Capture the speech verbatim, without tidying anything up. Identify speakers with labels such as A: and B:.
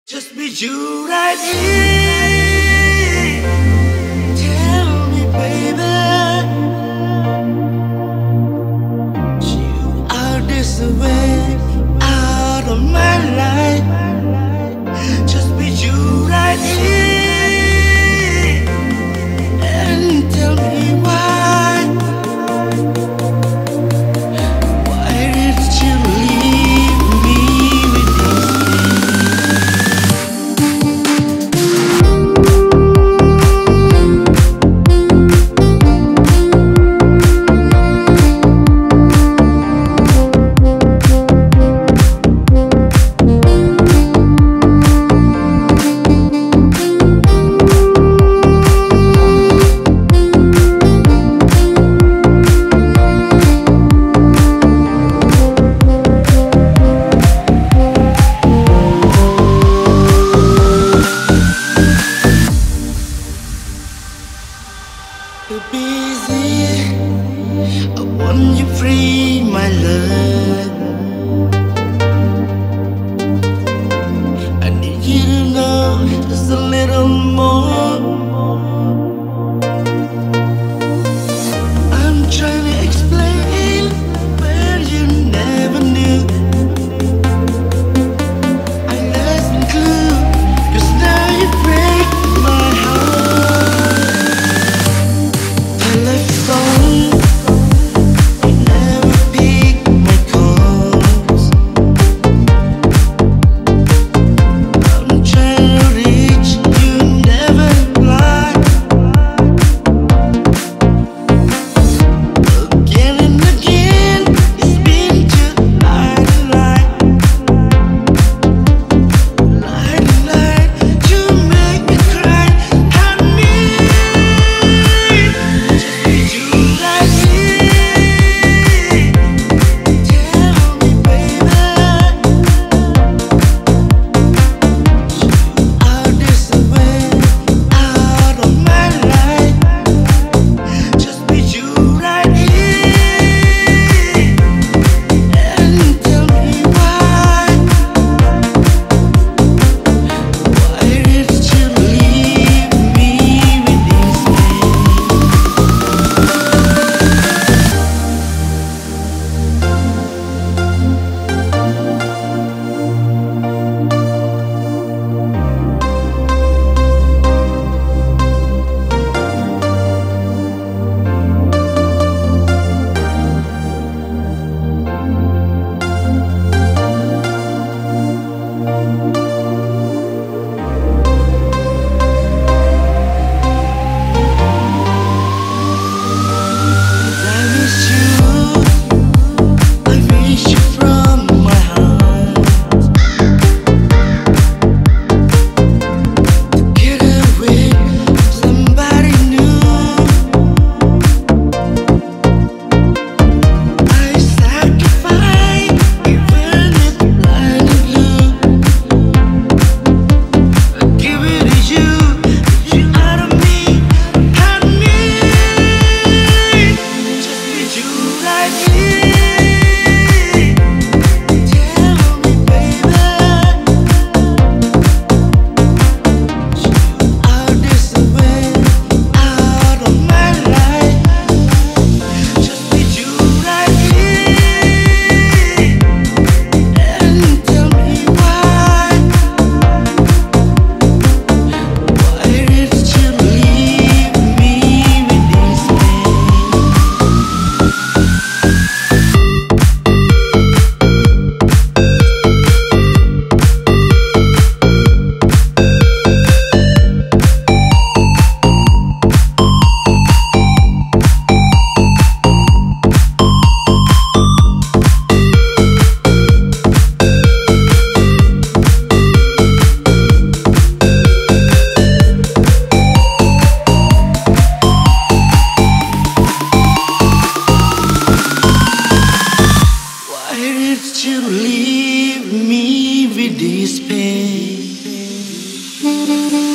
A: Just be you right here. Tell me, baby, you are this way out of my life. Just be you right here and tell me why. Why did you leave me with this too busy? I want you free, my love. I need you to know just a little more. I'm trying to explain, but you never knew. I lost my clue, 'cause now you break my heart. Telephone, you never pick my calls. I'm trying to reach you, never reply. Again and again, it's been just lie to lie, lie to lie. You make me cry. I need just be you right here. Tell me, baby, you are this way out of my life. Just be you right here and tell me why. Why did you leave me with this man? I miss you, I miss you from my heart. To get away from somebody new, I sacrifice even if blind and blue. I give it to you, you out of me. I need just be you right here. Tell me, baby, you are this way out of my life. Just be you right here and tell me why. Why did you leave me with this man? Why did you leave me with this pain?